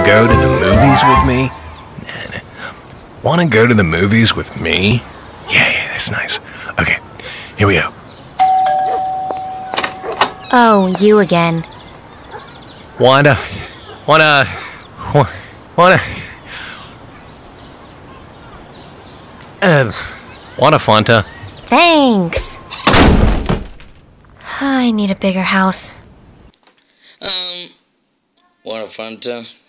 Wanna go to the movies with me? Wanna go to the movies with me? Yeah, that's nice. Okay, here we go. Oh, you again. Wanna Fanta? Thanks. I need a bigger house. Want a Fanta?